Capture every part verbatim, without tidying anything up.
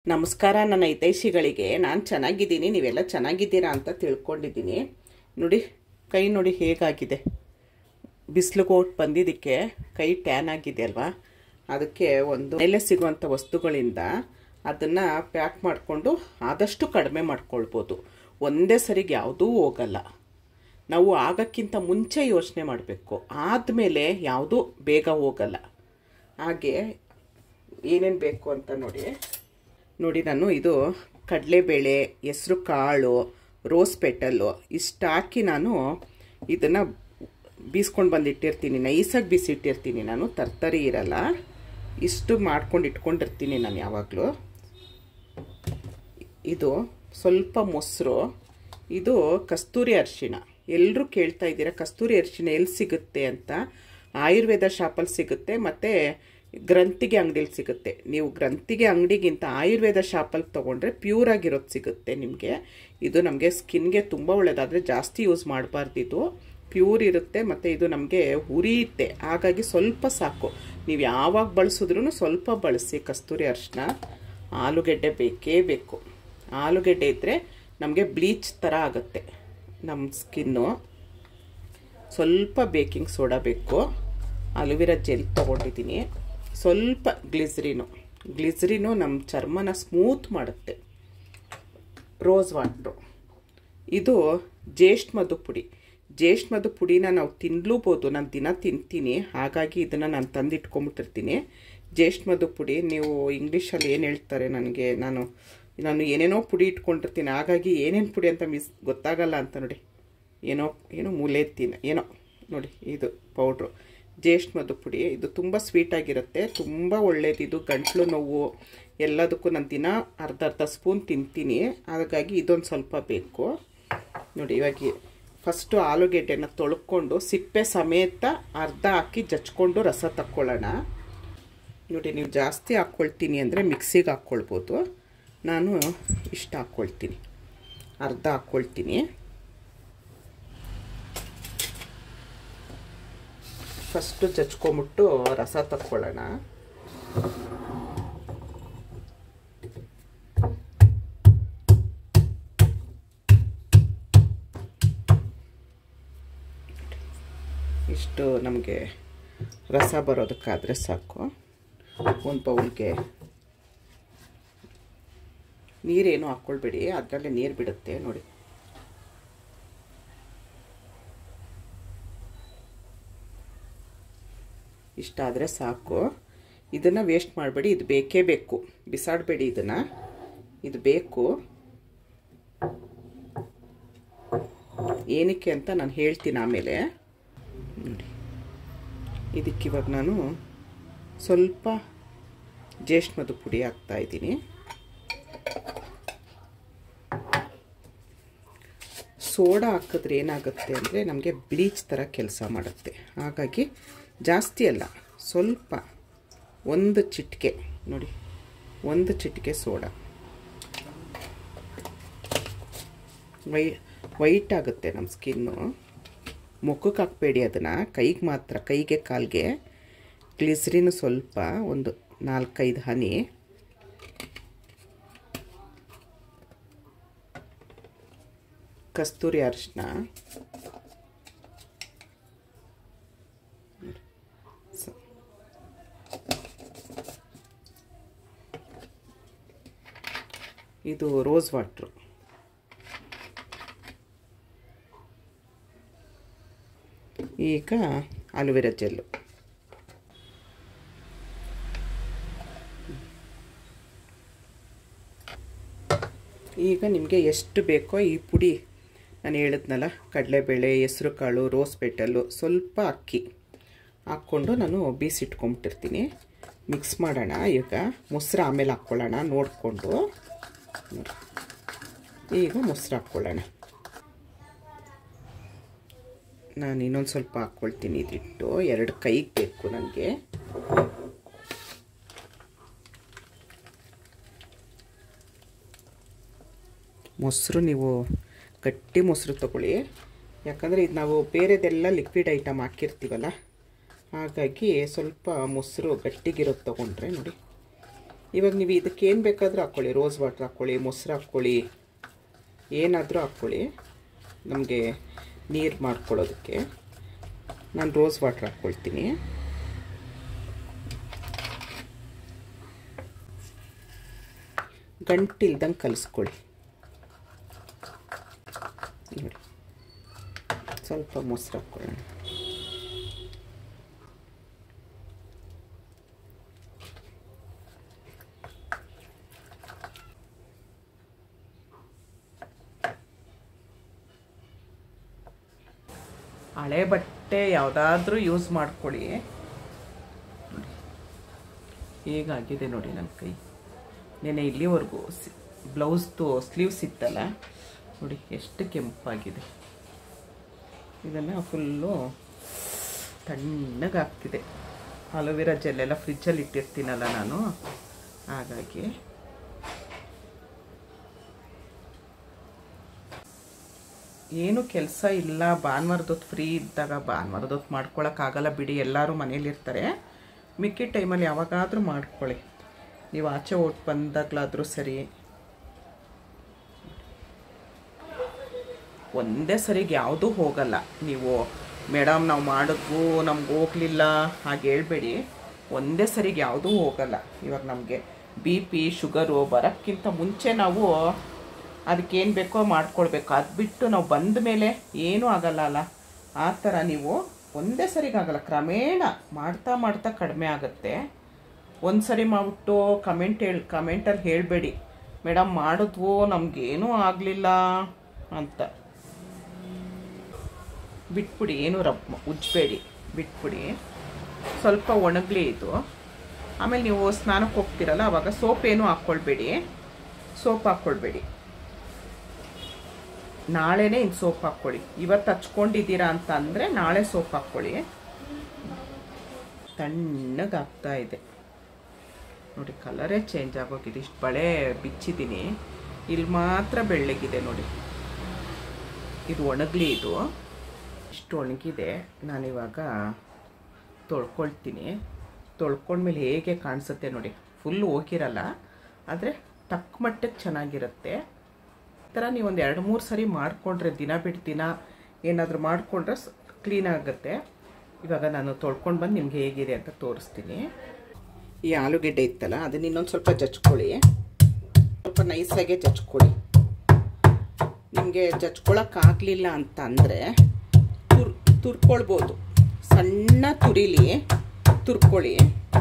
ನಮಸ್ಕಾರ ನನ್ನ ಹಿತೈಷಿಗಳಿಗೆ. ನಾನು ಚೆನ್ನಾಗಿದ್ದೀನಿ, ನೀವೆಲ್ಲ ಚೆನ್ನಾಗಿದ್ದೀರಾ ಅಂತ ತಿಳ್ಕೊಂಡಿದ್ದೀನಿ. ನೋಡಿ ಕೈ ನೋಡಿ ಹೇಗಾಗಿದೆ. ಬಿಸಿಲಿಗೆ ಹೋಗಿ ಬಂದಿದ್ದಕ್ಕೆ ಕೈ ಟ್ಯಾನ್ ಆಗಿದೆ ಅಲ್ವಾ. ಅದಕ್ಕೆ ಒಂದು ಮೇಲೆ ಸಿಗುವಂಥ ವಸ್ತುಗಳಿಂದ ಅದನ್ನು ಪ್ಯಾಕ್ ಮಾಡಿಕೊಂಡು ಆದಷ್ಟು ಕಡಿಮೆ ಮಾಡ್ಕೊಳ್ಬೋದು. ಒಂದೇ ಸರಿಗೆ ಯಾವುದೂ ಹೋಗಲ್ಲ. ನಾವು ಆಗೋಕ್ಕಿಂತ ಮುಂಚೆ ಯೋಚನೆ ಮಾಡಬೇಕು, ಆದಮೇಲೆ ಯಾವುದೂ ಬೇಗ ಹೋಗಲ್ಲ. ಹಾಗೆ ಏನೇನು ಬೇಕು ಅಂತ ನೋಡಿ ನೋಡಿ ನಾನು ಇದು ಕಡಲೆಬೇಳೆ, ಹೆಸರು ಕಾಳು, ರೋಸ್ ಪೆಟಲ್ಲು ಇಷ್ಟು ಹಾಕಿ ನಾನು ಇದನ್ನು ಬೀಸ್ಕೊಂಡು ಬಂದಿಟ್ಟಿರ್ತೀನಿ. ನೈಸಾಗಿ ಬೀಸಿಟ್ಟಿರ್ತೀನಿ ನಾನು, ತರ್ತರಿ ಇರಲ್ಲ. ಇಷ್ಟು ಮಾಡ್ಕೊಂಡು ಇಟ್ಕೊಂಡಿರ್ತೀನಿ ನಾನು ಯಾವಾಗಲೂ. ಇದು ಸ್ವಲ್ಪ ಮೊಸರು, ಇದು ಕಸ್ತೂರಿ ಅರಿಶಿಣ. ಎಲ್ಲರೂ ಕೇಳ್ತಾ ಇದ್ದೀರಾ ಕಸ್ತೂರಿ ಅರಿಶಿಣ ಎಲ್ಲಿ ಸಿಗುತ್ತೆ ಅಂತ. ಆಯುರ್ವೇದ ಶಾಪಲ್ಲಿ ಸಿಗುತ್ತೆ ಮತ್ತು ಗ್ರಂಥಿಗೆ ಅಂಗಡಿಲಿ ಸಿಗುತ್ತೆ. ನೀವು ಗ್ರಂಥಿಗೆ ಅಂಗಡಿಗಿಂತ ಆಯುರ್ವೇದ ಶಾಪಲ್ಲಿ ತೊಗೊಂಡ್ರೆ ಪ್ಯೂರ್ ಆಗಿರೋದು ಸಿಗುತ್ತೆ ನಿಮಗೆ. ಇದು ನಮಗೆ ಸ್ಕಿನ್ಗೆ ತುಂಬ ಒಳ್ಳೆಯದಾದರೆ ಜಾಸ್ತಿ ಯೂಸ್ ಮಾಡಬಾರ್ದಿದು. ಪ್ಯೂರ್ ಇರುತ್ತೆ ಮತ್ತು ಇದು ನಮಗೆ ಉರಿಯುತ್ತೆ. ಹಾಗಾಗಿ ಸ್ವಲ್ಪ ಸಾಕು. ನೀವು ಯಾವಾಗ ಬಳಸಿದ್ರೂ ಸ್ವಲ್ಪ ಬಳಸಿ ಕಸ್ತೂರಿ ಅರಿಶಿಣ. ಆಲೂಗೆಡ್ಡೆ ಬೇಕೇ ಬೇಕು. ಆಲೂಗೆಡ್ಡೆ ಇದ್ದರೆ ನಮಗೆ ಬ್ಲೀಚ್ ಥರ ಆಗುತ್ತೆ ನಮ್ಮ ಸ್ಕಿನ್ನು. ಸ್ವಲ್ಪ ಬೇಕಿಂಗ್ ಸೋಡಾ ಬೇಕು. ಅಲೋವೆರಾ ಜೆಲ್ ತೊಗೊಂಡಿದ್ದೀನಿ. ಸ್ವಲ್ಪ ಗ್ಲಿಸರಿನು ಗ್ಲಿಸರಿನು ನಮ್ಮ ಚರ್ಮನ ಸ್ಮೂತ್ ಮಾಡುತ್ತೆ. Rose water. ಇದು ಜ್ಯೇಷ್ಠ ಮಧು ಪುಡಿ. ಜ್ಯೇಷ್ಠ ಮಧು ಪುಡಿನ ನಾವು ತಿನ್ಲೂಬೋದು. ನಾನು ದಿನ ತಿಂತೀನಿ, ಹಾಗಾಗಿ ಇದನ್ನು ನಾನು ತಂದಿಟ್ಕೊಂಬಿಟ್ಟಿರ್ತೀನಿ. ಜ್ಯೇಷ್ಠ ಮಧು ಪುಡಿ ನೀವು ಇಂಗ್ಲೀಷಲ್ಲಿ ಏನು ಹೇಳ್ತಾರೆ ನನಗೆ, ನಾನು ನಾನು ಏನೇನೋ ಪುಡಿ ಇಟ್ಕೊಂಡಿರ್ತೀನಿ, ಹಾಗಾಗಿ ಏನೇನು ಪುಡಿ ಅಂತ ಮಿಸ್ ಗೊತ್ತಾಗಲ್ಲ ಅಂತ ನೋಡಿ. ಏನೋ ಏನೋ ಮೂಲೆತ್ತಿನ ಏನೋ ನೋಡಿ, ಇದು ಪೌಡ್ರು ಜ್ಯೇಷ್ಠ ಮಧು ಪುಡಿ. ಇದು ತುಂಬ ಸ್ವೀಟಾಗಿರುತ್ತೆ, ತುಂಬ ಒಳ್ಳೇದಿದು. ಗಂಟ್ಲು ನೋವು ಎಲ್ಲದಕ್ಕೂ ನಾನು ದಿನ ಅರ್ಧ ಅರ್ಧ ಸ್ಪೂನ್ ತಿಂತೀನಿ, ಹಾಗಾಗಿ ಇದೊಂದು ಸ್ವಲ್ಪ ಬೇಕು ನೋಡಿ. ಇವಾಗ ಫಸ್ಟು ಆಲೂಗೆಡ್ಡೆನ ತೊಳ್ಕೊಂಡು ಸಿಪ್ಪೆ ಸಮೇತ ಅರ್ಧ ಹಾಕಿ ಜಚ್ಕೊಂಡು ರಸ ತಕ್ಕೊಳ್ಳೋಣ ನೋಡಿ. ನೀವು ಜಾಸ್ತಿ ಹಾಕ್ಕೊಳ್ತೀನಿ ಅಂದರೆ ಮಿಕ್ಸಿಗೆ ಹಾಕ್ಕೊಳ್ಬೋದು. ನಾನು ಇಷ್ಟು ಹಾಕ್ಕೊಳ್ತೀನಿ, ಅರ್ಧ ಹಾಕ್ಕೊಳ್ತೀನಿ. ಫಸ್ಟು ಜಚ್ಕೊಂಬಿಟ್ಟು ರಸ ತಕ್ಕೊಳ್ಳೋಣ. ಇಷ್ಟು ನಮಗೆ ರಸ ಬರೋದಕ್ಕಾದರೆ ಸಾಕು. ಒಂದು ಬೌಲ್ಗೆ ನೀರೇನು ಹಾಕ್ಕೊಳ್ಬೇಡಿ, ಅದರಲ್ಲೇ ನೀರು ಬಿಡುತ್ತೆ ನೋಡಿ. ಇಷ್ಟಾದರೆ ಸಾಕು. ಇದನ್ನು ವೇಸ್ಟ್ ಮಾಡಬೇಡಿ, ಇದು ಬೇಕೇ ಬೇಕು. ಬಿಸಾಡಬೇಡಿ ಇದನ್ನು, ಇದು ಬೇಕು. ಏನಕ್ಕೆ ಅಂತ ನಾನು ಹೇಳ್ತೀನಿ ಆಮೇಲೆ ನೋಡಿ. ಇದಕ್ಕಿವಾಗ ನಾನು ಸ್ವಲ್ಪ ಜ್ಯೇಷ್ಠ ಮಧು ಪುಡಿ ಹಾಕ್ತಾಯಿದ್ದೀನಿ. ಸೋಡಾ ಹಾಕಿದ್ರೆ ಏನಾಗುತ್ತೆ ಅಂದರೆ ನಮಗೆ ಬ್ಲೀಚ್ ಥರ ಕೆಲಸ ಮಾಡುತ್ತೆ. ಹಾಗಾಗಿ ಜಾಸ್ತಿ ಅಲ್ಲ, ಸ್ವಲ್ಪ ಒಂದು ಚಿಟಿಕೆ ನೋಡಿ, ಒಂದು ಚಿಟಿಕೆ ಸೋಡಾ. ವೈ ವೈಟ್ ಆಗುತ್ತೆ ನಮ್ಮ ಸ್ಕಿನ್ನು. ಮುಖಕ್ಕೆ ಹಾಕಬೇಡಿ ಅದನ್ನು, ಕೈಗೆ ಮಾತ್ರ, ಕೈಗೆ ಕಾಲಿಗೆ. ಗ್ಲಿಸರಿನು ಸ್ವಲ್ಪ ಒಂದು ನಾಲ್ಕೈದು ಹನಿ. ಕಸ್ತೂರಿ ಅರಿಶಿಣ, ಇದು ರೋಸ್ ವಾಟ್ರು. ಈಗ ಅಲೋವೆರಾ ಜೆಲ್ಲು. ಈಗ ನಿಮಗೆ ಎಷ್ಟು ಬೇಕೋ ಈ ಪುಡಿ ನಾನು ಹೇಳಿದ್ನಲ್ಲ, ಕಡಲೆಬೇಳೆ, ಹೆಸರು ಕಾಳು, ರೋಸ್ ಪೆಟಲ್ಲು, ಸ್ವಲ್ಪ ಅಕ್ಕಿ ಹಾಕ್ಕೊಂಡು ನಾನು ಬೀಸಿಟ್ಕೊಂಬಿಟ್ಟಿರ್ತೀನಿ. ಮಿಕ್ಸ್ ಮಾಡೋಣ. ಈಗ ಮೊಸರು ಆಮೇಲೆ ಹಾಕ್ಕೊಳ್ಳೋಣ ನೋಡಿಕೊಂಡು. ಈಗ ಮೊಸರು ಹಾಕ್ಕೊಳ್ಳೋಣ. ನಾನು ಇನ್ನೊಂದು ಸ್ವಲ್ಪ ಹಾಕ್ಕೊಳ್ತೀನಿ. ಇದಿಟ್ಟು ಎರಡು ಕೈಗೆ ಬೇಕು ನನಗೆ. ಮೊಸರು ನೀವು ಗಟ್ಟಿ ಮೊಸರು ತಗೊಳ್ಳಿ, ಯಾಕಂದರೆ ಇದು ನಾವು ಬೇರೆದೆಲ್ಲ ಲಿಕ್ವಿಡ್ ಐಟಮ್ ಹಾಕಿರ್ತೀವಲ್ಲ, ಹಾಗಾಗಿ ಸ್ವಲ್ಪ ಮೊಸರು ಗಟ್ಟಿಗಿರೋದು ತೊಗೊಂಡ್ರೆ ನೋಡಿ ಇವಾಗ ನೀವು ಇದಕ್ಕೆ ಏನು ಬೇಕಾದರೂ ಹಾಕ್ಕೊಳ್ಳಿ, ರೋಸ್ ವಾಟರ್ ಹಾಕ್ಕೊಳ್ಳಿ, ಮೊಸರು ಹಾಕ್ಕೊಳ್ಳಿ, ಏನಾದರೂ ಹಾಕ್ಕೊಳ್ಳಿ. ನಮಗೆ ನೀರು ಮಾಡ್ಕೊಳ್ಳೋದಕ್ಕೆ ನಾನು ರೋಸ್ ವಾಟರ್ ಹಾಕ್ಕೊಳ್ತೀನಿ. ಗಂಟಿಲ್ದಂಗೆ ಕಲಿಸ್ಕೊಳ್ಳಿ. ನೋಡಿ, ಸ್ವಲ್ಪ ಮೊಸರು ಹಾಕ್ಕೊಳ್ಳೋಣ. ಹಳೆ ಬಟ್ಟೆ ಯಾವುದಾದ್ರೂ ಯೂಸ್ ಮಾಡ್ಕೊಳ್ಳಿ. ಹೇಗಾಗಿದೆ ನೋಡಿ ನನ್ನ ಕೈ. ನೆನೆ ಇಲ್ಲಿವರೆಗೂ ಬ್ಲೌಸ್ದು ಸ್ಲೀವ್ಸ್ ಇತ್ತಲ್ಲ ನೋಡಿ ಎಷ್ಟು ಕೆಂಪಾಗಿದೆ. ಇದನ್ನು ಫುಲ್ಲು ತಣ್ಣಗಾಗ್ತಿದೆ. ಅಲೋವೆರಾ ಜೆಲ್ಲೆಲ್ಲ ಫ್ರಿಜ್ಜಲ್ಲಿ ಇಟ್ಟಿರ್ತೀನಲ್ಲ ನಾನು, ಹಾಗಾಗಿ ಏನು ಕೆಲಸ ಇಲ್ಲ. ಭಾನುವಾರದೊತ್ತು ಫ್ರೀ ಇದ್ದಾಗ ಭಾನುವಾರದೊತ್ತು ಮಾಡ್ಕೊಳಕ್ಕಾಗಲ್ಲ ಬಿಡಿ, ಎಲ್ಲರೂ ಮನೇಲಿರ್ತಾರೆ. ಮಿಕ್ಕಿ ಟೈಮಲ್ಲಿ ಯಾವಾಗಾದರೂ ಮಾಡ್ಕೊಳ್ಳಿ. ನೀವು ಆಚೆ ಓಟ್ ಬಂದಾಗಲಾದರೂ ಸರಿ, ಒಂದೇ ಸರಿಗೆ ಯಾವುದೂ ಹೋಗಲ್ಲ. ನೀವು ಮೇಡಮ್ ನಾವು ಮಾಡಿದ್ವು ನಮ್ಗೆ ಹೋಗಲಿಲ್ಲ ಹಾಗೆ ಹೇಳ್ಬೇಡಿ. ಒಂದೇ ಸರಿಗೆ ಯಾವುದೂ ಹೋಗಲ್ಲ. ಇವಾಗ ನಮಗೆ ಬಿ ಪಿ ಶುಗರು ಬರೋಕ್ಕಿಂತ ಮುಂಚೆ ನಾವು ಅದಕ್ಕೇನು ಬೇಕೋ ಮಾಡ್ಕೊಳ್ಬೇಕು. ಅದು ಬಿಟ್ಟು ನಾವು ಬಂದ ಮೇಲೆ ಏನೂ ಆಗಲ್ಲ ಅಲ್ಲ. ಆ ಥರ ನೀವು ಒಂದೇ ಸರಿಗಾಗಲ್ಲ, ಕ್ರಮೇಣ ಮಾಡ್ತಾ ಮಾಡ್ತಾ ಕಡಿಮೆ ಆಗುತ್ತೆ. ಒಂದು ಸರಿ ಮಾಡಿಬಿಟ್ಟು ಕಮೆಂಟ್ ಹೇಳಿ ಕಮೆಂಟಲ್ಲಿ ಹೇಳಬೇಡಿ ಮೇಡಮ್ ಮಾಡಿದ್ವು ನಮಗೇನೂ ಆಗಲಿಲ್ಲ ಅಂತ. ಬಿಟ್ಬಿಡಿ, ಏನು ರಬ್ ಉಜ್ಬೇಡಿ, ಬಿಟ್ಬಿಡಿ. ಸ್ವಲ್ಪ ಒಣಗಲಿ ಇದು. ಆಮೇಲೆ ನೀವು ಸ್ನಾನಕ್ಕೆ ಹೋಗ್ತೀರಲ್ಲ ಆವಾಗ ಸೋಪ್ ಏನೂ ಹಾಕ್ಕೊಳ್ಬೇಡಿ, ಸೋಪ್ ಹಾಕ್ಕೊಳ್ಬೇಡಿ. ನಾಳೆನೇ ಇನ್ನು ಸೋಪ್ ಹಾಕ್ಕೊಳ್ಳಿ. ಇವತ್ತು ಹಚ್ಕೊಂಡಿದ್ದೀರಾ ಅಂತ ಅಂದರೆ ನಾಳೆ ಸೋಪ್ ಹಾಕ್ಕೊಳ್ಳಿ. ತಣ್ಣಗಾಗ್ತಾ ಇದೆ ನೋಡಿ, ಕಲರೇ ಚೇಂಜ್ ಆಗೋಗಿದೆ. ಇಷ್ಟು ಬಳೆ ಬಿಚ್ಚಿದ್ದೀನಿ, ಇಲ್ಲಿ ಮಾತ್ರ ಬೆಳ್ಳಗಿದೆ ನೋಡಿ. ಇದು ಒಣಗಲಿ. ಇದು ಇಷ್ಟು ಒಣಗಿದೆ. ನಾನಿವಾಗ ತೊಳ್ಕೊಳ್ತೀನಿ. ತೊಳ್ಕೊಂಡ್ಮೇಲೆ ಹೇಗೆ ಕಾಣಿಸುತ್ತೆ ನೋಡಿ. ಫುಲ್ ಹೋಗಿರಲ್ಲ, ಆದರೆ ತಕ್ಕ ಮಟ್ಟಕ್ಕೆ ಚೆನ್ನಾಗಿರುತ್ತೆ. ಈ ಥರ ನೀವು ಒಂದು ಎರಡು ಮೂರು ಸರಿ ಮಾಡಿಕೊಂಡ್ರೆ, ದಿನ ಬಿಟ್ಟು ದಿನ ಏನಾದರೂ ಮಾಡಿಕೊಂಡ್ರೆ ಕ್ಲೀನ್ ಆಗುತ್ತೆ. ಇವಾಗ ನಾನು ತೊಳ್ಕೊಂಡು ಬಂದು ನಿಮ್ಗೆ ಹೇಗಿದೆ ಅಂತ ತೋರಿಸ್ತೀನಿ. ಈ ಆಲೂಗೆಡ್ಡೆ ಇತ್ತಲ್ಲ ಅದನ್ನ ಇನ್ನೊಂದು ಸ್ವಲ್ಪ ಜಚ್ಕೊಳ್ಳಿ. ಸ್ವಲ್ಪ ನೈಸಾಗೆ ಜಚ್ಕೊಳ್ಳಿ. ನಿಮಗೆ ಜಚ್ಕೊಳ್ಳೋಕ್ಕಾಗಲಿಲ್ಲ ಅಂತ ಅಂದರೆ ತುರ್ ತುರ್ಕೊಳ್ಬೋದು. ಸಣ್ಣ ತುರಿಲಿ ತುರ್ಕೊಳ್ಳಿ.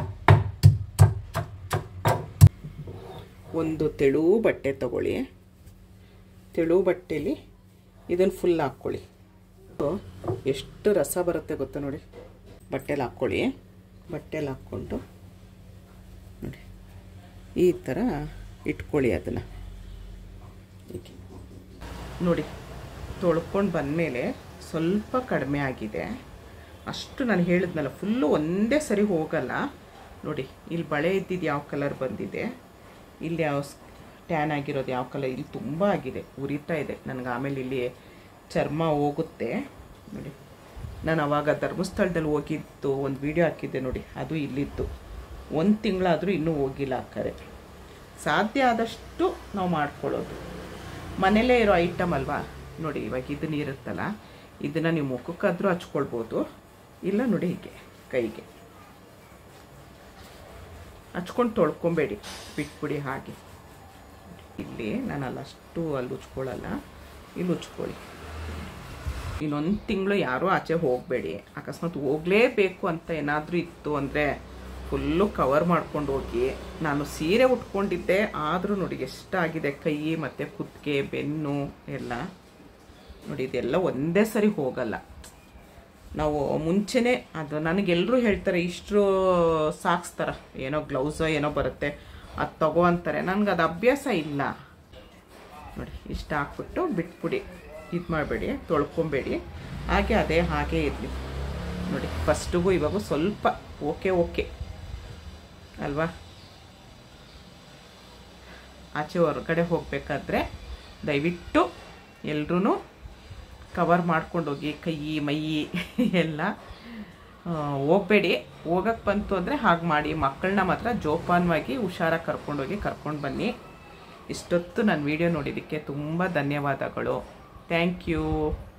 ಒಂದು ತೆಳು ಬಟ್ಟೆ ತಗೊಳ್ಳಿ. ತೆಳು ಬಟ್ಟೆಲಿ ಇದನ್ನು ಫುಲ್ ಹಾಕ್ಕೊಳ್ಳಿ. ಎಷ್ಟು ರಸ ಬರುತ್ತೆ ಗೊತ್ತಾ ನೋಡಿ. ಬಟ್ಟೆಲಿ ಹಾಕ್ಕೊಳ್ಳಿ. ಬಟ್ಟೆಲಿ ಹಾಕ್ಕೊಂಡು ನೋಡಿ ಈ ಥರ ಇಟ್ಕೊಳ್ಳಿ. ಅದನ್ನು ಹೀಗೆ ನೋಡಿ. ತೊಳ್ಕೊಂಡು ಬಂದಮೇಲೆ ಸ್ವಲ್ಪ ಕಡಿಮೆ ಆಗಿದೆ. ಅಷ್ಟು ನಾನು ಹೇಳಿದ್ನಲ್ಲ, ಫುಲ್ಲು ಒಂದೇ ಸರಿ ಹೋಗಲ್ಲ ನೋಡಿ. ಇಲ್ಲಿ ಬಳೆ ಇದ್ದಿದ್ದು ಯಾವ ಕಲರ್ ಬಂದಿದೆ, ಇಲ್ಲಿ ಯಾವ ಟ್ಯಾನ್ ಆಗಿರೋದು ಯಾವ ಕಲರ್, ಇಲ್ಲಿ ತುಂಬ ಆಗಿದೆ, ಉರಿತಾ ಇದೆ ನನಗೆ. ಆಮೇಲೆ ಇಲ್ಲಿ ಚರ್ಮ ಹೋಗುತ್ತೆ ನೋಡಿ. ನಾನು ಆವಾಗ ಧರ್ಮಸ್ಥಳದಲ್ಲಿ ಹೋಗಿದ್ದು ಒಂದು ವಿಡಿಯೋ ಹಾಕಿದ್ದೆ ನೋಡಿ, ಅದು ಇಲ್ಲಿದ್ದು. ಒಂದು ತಿಂಗಳಾದರೂ ಇನ್ನೂ ಹೋಗಿಲ್ಲ ಆ ಕರೆ. ಸಾಧ್ಯ ಆದಷ್ಟು ನಾವು ಮಾಡ್ಕೊಳ್ಳೋದು ಮನೇಲೇ ಇರೋ ಐಟಮ್ ಅಲ್ವಾ ನೋಡಿ. ಇವಾಗ ಇದು ನೀರುತ್ತಲ್ಲ, ಇದನ್ನು ನೀವು ಮುಖಕ್ಕಾದರೂ ಹಚ್ಕೊಳ್ಬೋದು, ಇಲ್ಲ ನೋಡಿ ಹೀಗೆ ಕೈಗೆ ಹಚ್ಕೊಂಡು ತೊಳ್ಕೊಬೇಡಿ, ಬಿಟ್ಬಿಡಿ ಹಾಗೆ. ಇಲ್ಲಿ ನಾನು ಅಲ್ಲಷ್ಟು ಅಲ್ಲಿ ಉಚ್ಕೊಳ್ಳಲ್ಲ, ಇಲ್ಲಿ ಉಚ್ಕೊಳ್ಳಿ. ಇನ್ನೊಂದು ತಿಂಗಳು ಯಾರೂ ಆಚೆ ಹೋಗಬೇಡಿ. ಅಕಸ್ಮಾತ್ ಹೋಗಲೇಬೇಕು ಅಂತ ಏನಾದರೂ ಇತ್ತು ಅಂದರೆ ಫುಲ್ಲು ಕವರ್ ಮಾಡ್ಕೊಂಡು ಹೋಗಿ. ನಾನು ಸೀರೆ ಉಟ್ಕೊಂಡಿದ್ದೆ, ಆದರೂ ನೋಡಿ ಎಷ್ಟಾಗಿದೆ ಕೈ ಮತ್ತು ಕುತ್ತಿಗೆ ಬೆನ್ನು ಎಲ್ಲ ನೋಡಿ. ಇದೆಲ್ಲ ಒಂದೇ ಸರಿ ಹೋಗಲ್ಲ. ನಾವು ಮುಂಚೆನೇ ಅದು ನನಗೆಲ್ಲರೂ ಹೇಳ್ತಾರೆ, ಇಷ್ಟು ಸಾಕ್ಸ್ತಾರ ಏನೋ ಗ್ಲೌಸೋ ಏನೋ ಬರುತ್ತೆ ಅದು ತಗೋ ಅಂತಾರೆ. ನನಗೆ ಅದು ಅಭ್ಯಾಸ ಇಲ್ಲ ನೋಡಿ. ಇಷ್ಟು ಹಾಕ್ಬಿಟ್ಟು ಬಿಟ್ಬಿಡಿ, ಇದು ಮಾಡಬೇಡಿ, ತೊಳ್ಕೊಬೇಡಿ. ಹಾಗೆ ಅದೇ ಹಾಗೆ ಇರಲಿ ನೋಡಿ. ಫಸ್ಟಿಗೂ ಇವಾಗ ಸ್ವಲ್ಪ ಓಕೆ ಓಕೆ ಅಲ್ವಾ. ಆಚೆ ಹೊರಗಡೆ ಹೋಗಬೇಕಾದ್ರೆ ದಯವಿಟ್ಟು ಎಲ್ಲರೂ ಕವರ್ ಮಾಡ್ಕೊಂಡೋಗಿ ಕೈ ಮೈ ಎಲ್ಲ. ಹೋಗಬೇಡಿ. ಹೋಗಕ್ಕೆ ಬಂತು ಅಂದರೆ ಹಾಗೆ ಮಾಡಿ. ಮಕ್ಕಳನ್ನ ಮಾತ್ರ ಜೋಪಾನವಾಗಿ ಹುಷಾರಾಗಿ ಕರ್ಕೊಂಡೋಗಿ ಕರ್ಕೊಂಡು ಬನ್ನಿ. ಇಷ್ಟೊತ್ತು ನನ್ನ ವಿಡಿಯೋ ನೋಡಿದ್ದಕ್ಕೆ ತುಂಬ ಧನ್ಯವಾದಗಳು. Thank you.